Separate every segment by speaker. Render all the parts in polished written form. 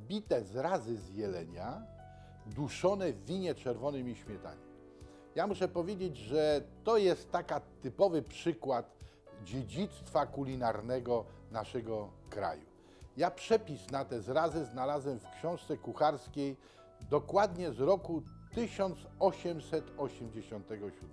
Speaker 1: bite zrazy z jelenia, duszone w winie czerwonym i śmietanie. Ja muszę powiedzieć, że to jest taka typowy przykład dziedzictwa kulinarnego naszego kraju. Ja przepis na te zrazy znalazłem w książce kucharskiej dokładnie z roku 1887.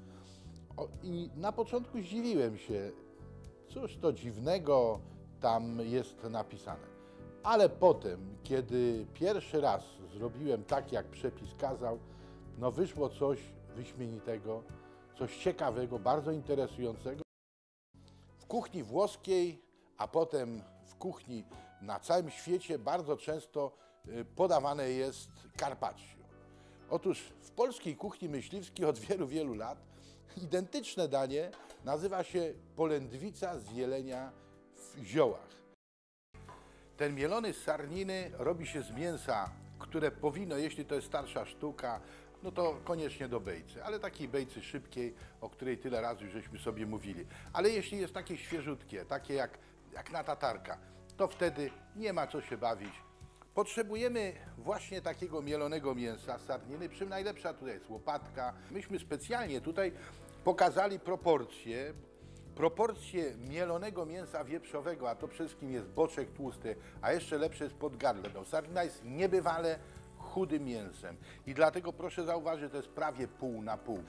Speaker 1: I na początku zdziwiłem się, cóż to dziwnego tam jest napisane. Ale potem, kiedy pierwszy raz zrobiłem tak, jak przepis kazał, no wyszło coś wyśmienitego, coś ciekawego, bardzo interesującego. W kuchni włoskiej, a potem w kuchni na całym świecie bardzo często podawane jest carpaccio. Otóż w polskiej kuchni myśliwskiej od wielu, wielu lat identyczne danie nazywa się polędwica z jelenia w ziołach. Ten mielony z sarniny robi się z mięsa, które powinno, jeśli to jest starsza sztuka, no to koniecznie do bejcy, ale takiej bejcy szybkiej, o której tyle razy już żeśmy sobie mówili. Ale jeśli jest takie świeżutkie, takie jak na tatarka, to wtedy nie ma co się bawić. Potrzebujemy właśnie takiego mielonego mięsa z sarniny, czym najlepsza tutaj jest łopatka. Myśmy specjalnie tutaj pokazali proporcje mielonego mięsa wieprzowego, a to przede wszystkim jest boczek tłusty, a jeszcze lepsze jest podgardle. No, sarnina jest niebywale chudym mięsem i dlatego proszę zauważyć, to jest prawie pół na pół.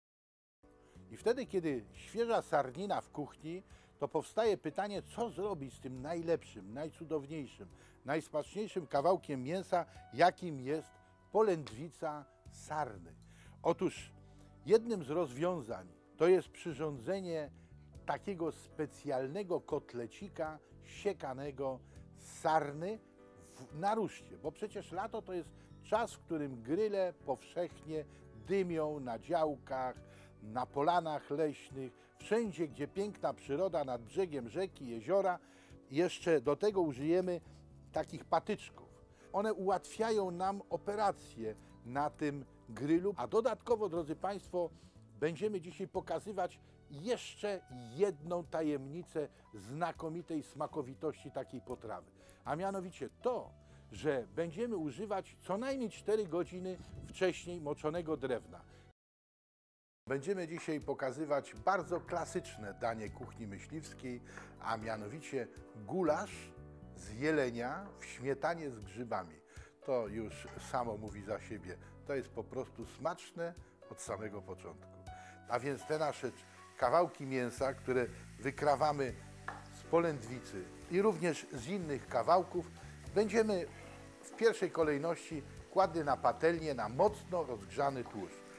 Speaker 1: I wtedy, kiedy świeża sarnina w kuchni, to powstaje pytanie, co zrobić z tym najlepszym, najcudowniejszym, najsmaczniejszym kawałkiem mięsa, jakim jest polędwica sarny. Otóż jednym z rozwiązań to jest przyrządzenie takiego specjalnego kotlecika siekanego z sarny na ruszcie, bo przecież lato to jest czas, w którym gryle powszechnie dymią na działkach, na polanach leśnych, wszędzie, gdzie piękna przyroda, nad brzegiem rzeki, jeziora. Jeszcze do tego użyjemy takich patyczków. One ułatwiają nam operacje na tym grylu, a dodatkowo, drodzy Państwo, będziemy dzisiaj pokazywać jeszcze jedną tajemnicę znakomitej smakowitości takiej potrawy, a mianowicie to, że będziemy używać co najmniej 4 godziny wcześniej moczonego drewna. Będziemy dzisiaj pokazywać bardzo klasyczne danie kuchni myśliwskiej, a mianowicie gulasz z jelenia w śmietanie z grzybami. To już samo mówi za siebie. To jest po prostu smaczne od samego początku. A więc te nasze kawałki mięsa, które wykrawamy z polędwicy i również z innych kawałków, będziemy w pierwszej kolejności kładli na patelnię na mocno rozgrzany tłuszcz.